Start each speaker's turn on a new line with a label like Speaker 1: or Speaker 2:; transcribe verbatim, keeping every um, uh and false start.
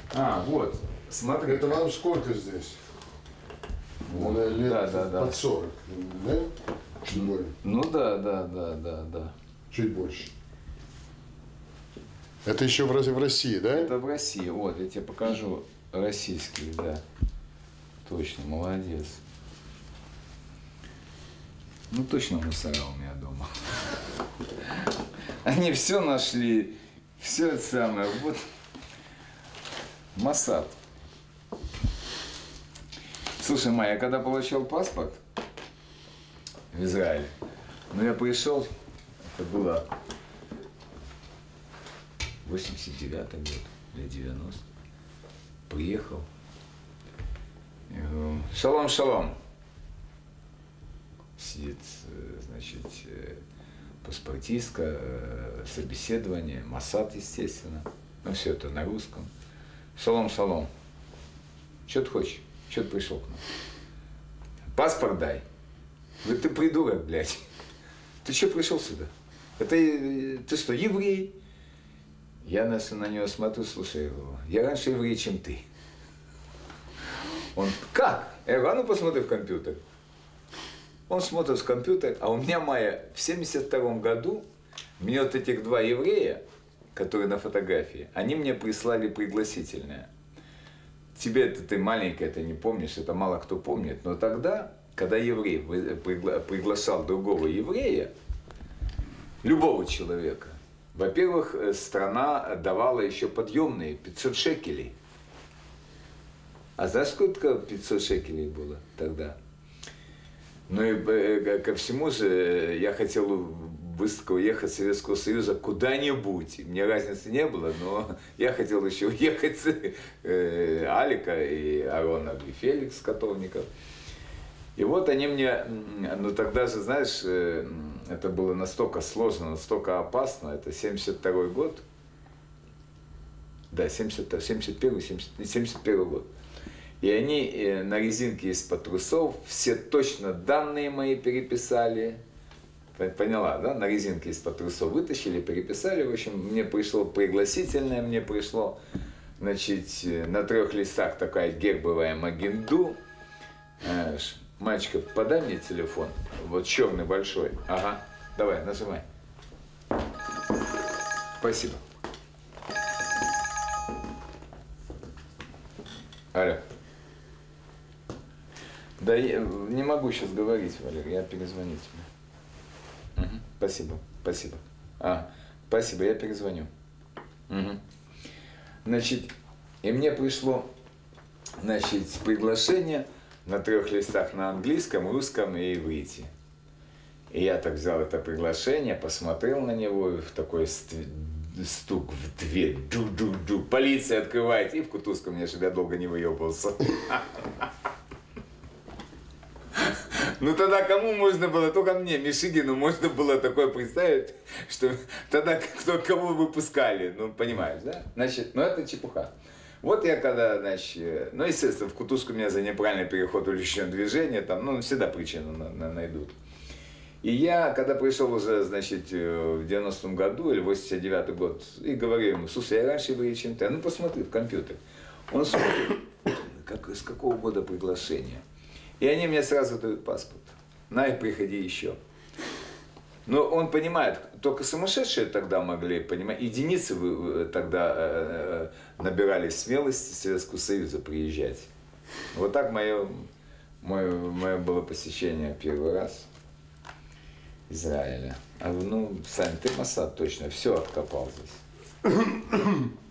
Speaker 1: А, вот, смотри.
Speaker 2: Это вам сколько здесь?
Speaker 1: Вот.
Speaker 2: Лет
Speaker 1: Да, да, да.
Speaker 2: под сорок, да? Чуть более.
Speaker 1: Ну да, да, да, да, да.
Speaker 2: Чуть больше. Это еще в в России, да?
Speaker 1: Это в России. Вот, я тебе покажу российские, да. Точно, молодец. Ну точно мусора у меня дома. Они все нашли, все это самое. Вот Моссад. Слушай, Майя, я когда получил паспорт в Израиле, ну я пришел, это было восемьдесят девятый год или девяностый. Приехал. Я говорю, шалом, шалом. Сидит, значит, паспортистка, собеседование, Моссад, естественно. Ну, все это на русском. Шалом, шалом. Что ты хочешь? Что ты пришел к нам? Паспорт дай. Говорит, ты придурок, блядь. Ты что пришел сюда? Это ты что, еврей? Я на, на него смотрю, слушай, его, я раньше еврей, чем ты. Он, как? Я говорю, а ну посмотри в компьютер. Он смотрит в компьютер, а у меня, Майя, в семьдесят втором году мне вот этих два еврея, которые на фотографии, они мне прислали пригласительное. Тебе это, ты маленькая, это не помнишь, это мало кто помнит, но тогда, когда еврей пригла приглашал другого еврея, любого человека, во-первых, страна давала еще подъемные пятьсот шекелей. А знаешь, сколько пятьсот шекелей было тогда? Ну и ко всему же я хотел быстро уехать из Советского Союза куда-нибудь. Мне разницы не было, но я хотел еще уехать с э, Алика и Арона, и Феликс Котовников. И вот они мне, ну тогда же, знаешь, это было настолько сложно, настолько опасно, это семьдесят второй год. Да, семьдесят первый, семьдесят первый год. И они на резинке из-под трусов все точно данные мои переписали. Поняла, да? На резинке из-под трусов вытащили, переписали. В общем, мне пришло пригласительное, мне пришло, значит, на трех листах такая гербовая Магенду. Мальчика, подай мне телефон. Вот черный большой. Ага, давай, нажимай. Спасибо. Алло. Да я не могу сейчас говорить, Валер, я перезвоню тебе. Угу. Спасибо, спасибо. А, спасибо, я перезвоню. Угу. Значит, и мне пришло, значит, приглашение на трех листах на английском, русском и иврите. И я так взял это приглашение, посмотрел на него, и в такой стук в дверь, ду-ду-ду, полиция открывает, и в кутузку мне, чтобы я долго не выебался. Ну тогда кому можно было, только мне, Мишигину, можно было такое представить, что тогда кто, кого выпускали, ну понимаешь, да? Значит, ну это чепуха. Вот я когда, значит, ну естественно, в кутузку меня за неправильный переход уличного движения, там, ну всегда причину на, на, найдут. И я, когда пришел уже, значит, в девяностом году или восемьдесят девятый год, и говорю ему, слушай, я раньше еврей, чем ты, а ну посмотри в компьютер. Он смотрит, как, с какого года приглашение. И они мне сразу дают паспорт. На и приходи еще. Но он понимает, только сумасшедшие тогда могли понимать, единицы тогда э, набирались смелости Советского Союза приезжать. Вот так мое, мое, мое было посещение первый раз Израиля. А ну, Сань, ты Моссад точно, все откопал здесь.